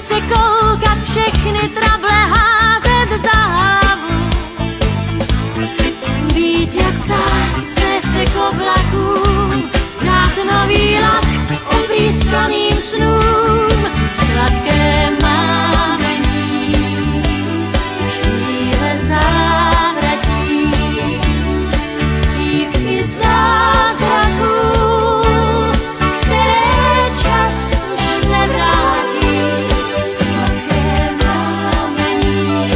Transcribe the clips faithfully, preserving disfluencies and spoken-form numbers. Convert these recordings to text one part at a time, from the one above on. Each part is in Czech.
se koukat, všechny trable házet za hlavu. Být jak pták, znese k oblakům, dát nový lak oprýskaným snům. Sladké mámení, chvíle závratí, střípky zázraků, které čas už nevrátí. Sladké mámení,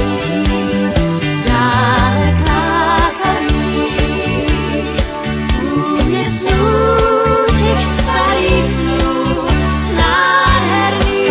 dále klákaví, úmě snů těch starých snů, nádherný.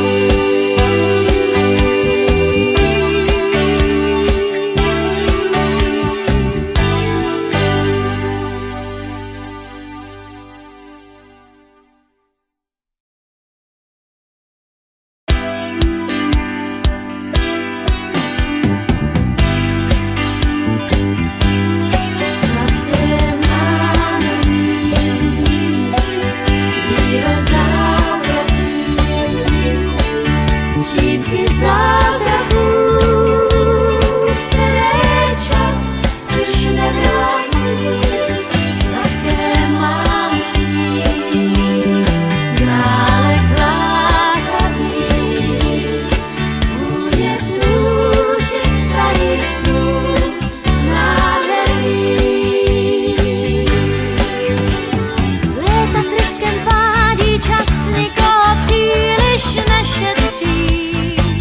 Sladké mámení, chvíle závratí, střípky zázraků, které čas už nevrátí. Sladké mámení, dále klákaví, vůně snů těch starých snů, nádherný. Léta tryskem pádí, čas nikoho příliš nešetří.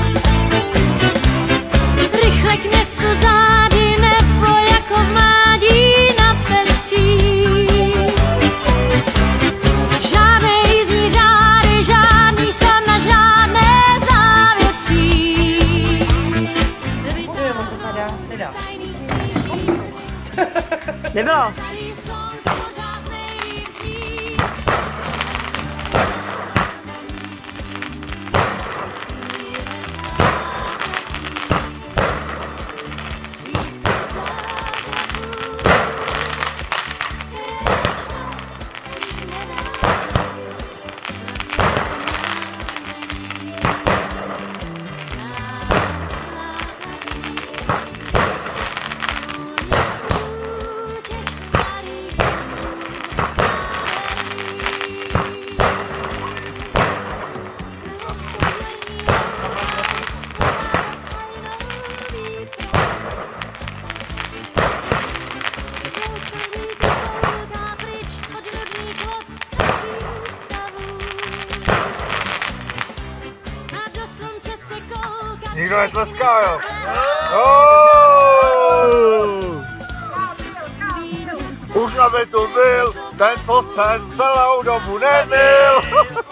Rychle k městu zády, nebo jako v mládí na Petří. Žádné jízdní řády, žádný svan na žádné závětří. Nebylo. Starý son pořád nejízdí. Nikdo netleská, jo? Oh! Už aby tu byl ten, co jsem celou dobu nebyl.